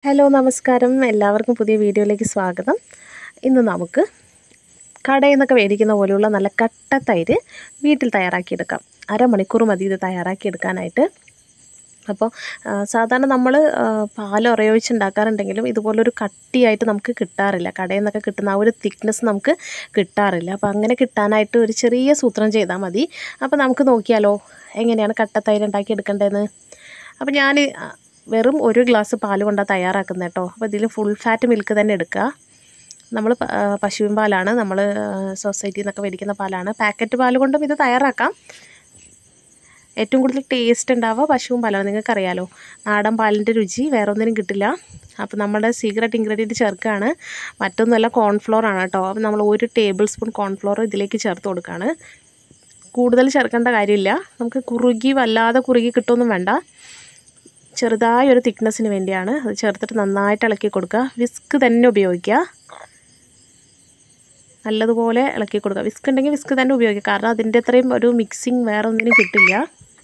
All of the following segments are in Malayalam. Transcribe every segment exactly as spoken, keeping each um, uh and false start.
ഹലോ നമസ്കാരം, എല്ലാവർക്കും പുതിയ വീഡിയോയിലേക്ക് സ്വാഗതം. ഇന്ന് നമുക്ക് കടയിൽ നിന്നൊക്കെ മേടിക്കുന്ന പോലെയുള്ള നല്ല കട്ട തൈര് വീട്ടിൽ തയ്യാറാക്കിയെടുക്കാം. അരമണിക്കൂർ മതി ഇത് തയ്യാറാക്കിയെടുക്കാനായിട്ട്. അപ്പോൾ സാധാരണ നമ്മൾ പാൽ ഉറയൊഴിച്ച് ഉണ്ടാക്കാറുണ്ടെങ്കിലും ഇതുപോലൊരു കട്ടിയായിട്ട് നമുക്ക് കിട്ടാറില്ല. കടയിൽ നിന്നൊക്കെ കിട്ടുന്ന ആ ഒരു തിക്നെസ് നമുക്ക് കിട്ടാറില്ല. അപ്പോൾ അങ്ങനെ കിട്ടാനായിട്ട് ഒരു ചെറിയ സൂത്രം ചെയ്താൽ മതി. അപ്പോൾ നമുക്ക് നോക്കിയാലോ എങ്ങനെയാണ് കട്ട തൈര് ഉണ്ടാക്കിയെടുക്കേണ്ടതെന്ന്. അപ്പോൾ ഞാൻ വെറും ഒരു ഗ്ലാസ് പാൽ കൊണ്ടാണ് തയ്യാറാക്കുന്നത് കേട്ടോ. അപ്പോൾ ഇതിൽ ഫുൾ ഫാറ്റ് മിൽക്ക് തന്നെ എടുക്കുക. നമ്മൾ പശുവിൻ പാലാണ്, നമ്മൾ സൊസൈറ്റിയിൽ നിന്നൊക്കെ മേടിക്കുന്ന പാലാണ്. പാക്കറ്റ് പാൽ കൊണ്ടും ഇത് തയ്യാറാക്കാം. ഏറ്റവും കൂടുതൽ ടേസ്റ്റ് ഉണ്ടാവുക പശുവിൻ പാലാണ്. നിങ്ങൾക്കറിയാലോ, നാടൻ പാലിൻ്റെ രുചി വേറെ ഒന്നിനും കിട്ടില്ല. അപ്പോൾ നമ്മുടെ സീക്രട്ട് ഇൻഗ്രീഡിയൻറ്റ് ചേർക്കുകയാണ്. മറ്റൊന്നുമല്ല, കോൺഫ്ലോർ ആണ് കേട്ടോ. അപ്പോൾ നമ്മൾ ഒരു ടേബിൾ സ്പൂൺ കോൺഫ്ലോർ ഇതിലേക്ക് ചേർത്ത് കൊടുക്കുകയാണ്. കൂടുതൽ ചേർക്കേണ്ട കാര്യമില്ല. നമുക്ക് കുറുകി വല്ലാതെ കുറുകി കിട്ടുമൊന്നും വേണ്ട. ചെറുതായ ഒരു തിക്നെസ്സിന് വേണ്ടിയാണ് അത് ചേർത്തിട്ട് നന്നായിട്ട് ഇളക്കി കൊടുക്കുക. വിസ്ക് തന്നെ ഉപയോഗിക്കുക. നല്ലതുപോലെ ഇളക്കി കൊടുക്കുക. വിസ്ക് ഉണ്ടെങ്കിൽ വിസ്ക് തന്നെ ഉപയോഗിക്കുക. കാരണം അതിൻ്റെ അത്രയും ഒരു മിക്സിങ് വേറെ ഒന്നിനും കിട്ടില്ല.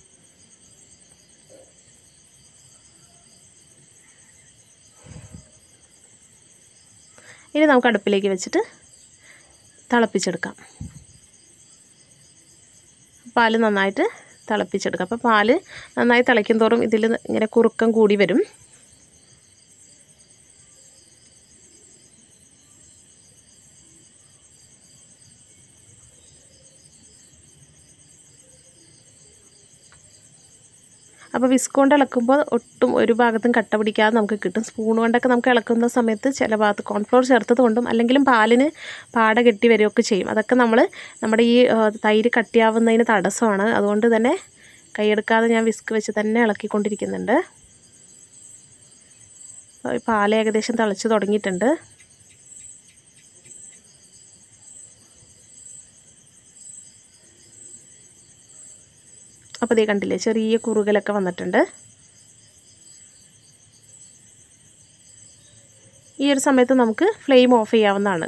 ഇനി നമുക്ക് അടുപ്പിലേക്ക് വെച്ചിട്ട് തിളപ്പിച്ചെടുക്കാം. പാല് നന്നായിട്ട് തിളപ്പിച്ചെടുക്കുക. അപ്പോൾ പാല് നന്നായി തിളയ്ക്കും തോറും ഇതിൽ ഇങ്ങനെ കുറുക്കം കൂടി വരും. അപ്പോൾ വിസ്ക് കൊണ്ട് ഇളക്കുമ്പോൾ ഒട്ടും ഒരു ഭാഗത്തും കട്ട പിടിക്കാതെ നമുക്ക് കിട്ടും. സ്പൂൺ കൊണ്ടൊക്കെ നമുക്ക് ഇളക്കുന്ന സമയത്ത് ചില ഭാഗത്ത് കോൺഫ്ലോർ ചേർത്തത് കൊണ്ടും അല്ലെങ്കിലും പാലിന് പാട കെട്ടി വരികയൊക്കെ ചെയ്യും. അതൊക്കെ നമ്മൾ നമ്മുടെ ഈ തൈര് കട്ടിയാവുന്നതിന് തടസ്സമാണ്. അതുകൊണ്ട് തന്നെ കൈയെടുക്കാതെ ഞാൻ വിസ്ക് വെച്ച് തന്നെ ഇളക്കിക്കൊണ്ടിരിക്കുന്നുണ്ട്. പാൽ ഏകദേശം തിളച്ച് തുടങ്ങിയിട്ടുണ്ട്. അപ്പോൾ ഇതേ കണ്ടില്ലേ, ചെറിയ കുറുകലൊക്കെ വന്നിട്ടുണ്ട്. ഈ ഒരു സമയത്ത് നമുക്ക് ഫ്ലെയിം ഓഫ് ചെയ്യാവുന്നതാണ്.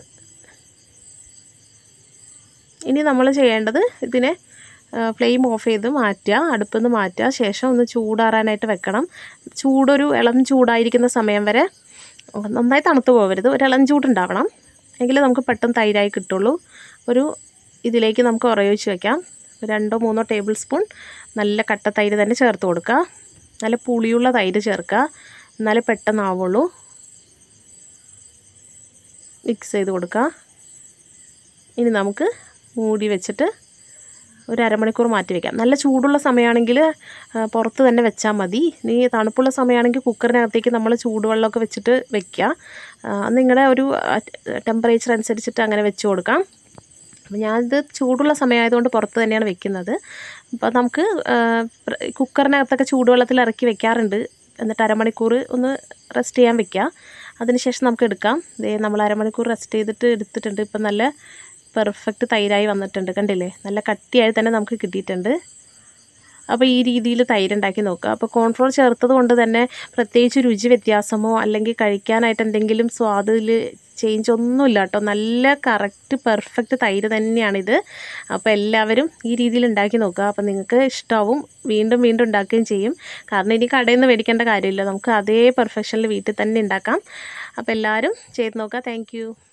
ഇനി നമ്മൾ ചെയ്യേണ്ടത് ഇതിനെ ഫ്ലെയിം ഓഫ് ചെയ്ത് മാറ്റുക, അടുപ്പിൽ നിന്ന് മാറ്റുക. ശേഷം ഒന്ന് ചൂടാറാനായിട്ട് വെക്കണം. ചൂടൊരു ഇളം ചൂടായിരിക്കുന്ന സമയം വരെ, നന്നായി തണുത്ത് പോകരുത്, ഒരു ഇളം ചൂടുണ്ടാവണം. എങ്കിലേ നമുക്ക് പെട്ടെന്ന് തൈരായി കിട്ടുള്ളൂ. ഒരു ഇതിലേക്ക് നമുക്ക് ഉറയൊഴിച്ച് വയ്ക്കാം. രണ്ടോ മൂന്നോ ടേബിൾ സ്പൂൺ നല്ല കട്ട തൈര് തന്നെ ചേർത്ത് കൊടുക്കുക. നല്ല പുളിയുള്ള തൈര് ചേർക്കുക, എന്നാലേ പെട്ടെന്നാവുള്ളൂ. മിക്സ് ചെയ്ത് കൊടുക്കുക. ഇനി നമുക്ക് മൂടി വെച്ചിട്ട് ഒരു അരമണിക്കൂർ മാറ്റി വയ്ക്കാം. നല്ല ചൂടുള്ള സമയമാണെങ്കിൽ പുറത്ത് തന്നെ വെച്ചാൽ മതി. ഇനി തണുപ്പുള്ള സമയമാണെങ്കിൽ കുക്കറിനകത്തേക്ക് നമ്മൾ ചൂടുവെള്ളമൊക്കെ വെച്ചിട്ട് വെക്കുക. നിങ്ങളുടെ ഒരു ടെമ്പറേച്ചർ അനുസരിച്ചിട്ട് അങ്ങനെ വെച്ച് കൊടുക്കാം. അപ്പോൾ ഞാനിത് ചൂടുള്ള സമയമായതുകൊണ്ട് പുറത്ത് തന്നെയാണ് വെക്കുന്നത്. അപ്പോൾ നമുക്ക് കുക്കറിനകത്തൊക്കെ ചൂടുവെള്ളത്തിൽ ഇറക്കി വെക്കാറുണ്ട്. എന്നിട്ട് അരമണിക്കൂർ ഒന്ന് റെസ്റ്റ് ചെയ്യാൻ വെക്കുക. അതിനുശേഷം നമുക്ക് എടുക്കാം. ഇതേ നമ്മൾ അരമണിക്കൂർ റെസ്റ്റ് ചെയ്തിട്ട് എടുത്തിട്ടുണ്ട്. ഇപ്പം നല്ല പെർഫെക്റ്റ് തൈരായി വന്നിട്ടുണ്ട്. കണ്ടില്ലേ, നല്ല കട്ടിയായി തന്നെ നമുക്ക് കിട്ടിയിട്ടുണ്ട്. അപ്പോൾ ഈ രീതിയിൽ തൈര് ഉണ്ടാക്കി നോക്കുക. അപ്പോൾ കോൺഫ്ലോർ ചേർത്തത് കൊണ്ട് തന്നെ പ്രത്യേകിച്ച് രുചി വ്യത്യാസമോ അല്ലെങ്കിൽ കഴിക്കാനായിട്ട് എന്തെങ്കിലും സ്വാദിൽ ചേഞ്ച് ഒന്നുമില്ല കേട്ടോ. നല്ല കറക്റ്റ് പെർഫെക്റ്റ് തൈര് തന്നെയാണിത്. അപ്പോൾ എല്ലാവരും ഈ രീതിയിൽ ഉണ്ടാക്കി നോക്കുക. അപ്പോൾ നിങ്ങൾക്ക് ഇഷ്ടമാവും, വീണ്ടും വീണ്ടും ഉണ്ടാക്കുകയും ചെയ്യും. കാരണം ഇനി കടയിൽ നിന്ന് മേടിക്കേണ്ട കാര്യമില്ല, നമുക്ക് അതേ പെർഫെക്ഷനിൽ വീട്ടിൽ തന്നെ ഉണ്ടാക്കാം. അപ്പോൾ എല്ലാവരും ചെയ്ത് നോക്കുക. താങ്ക്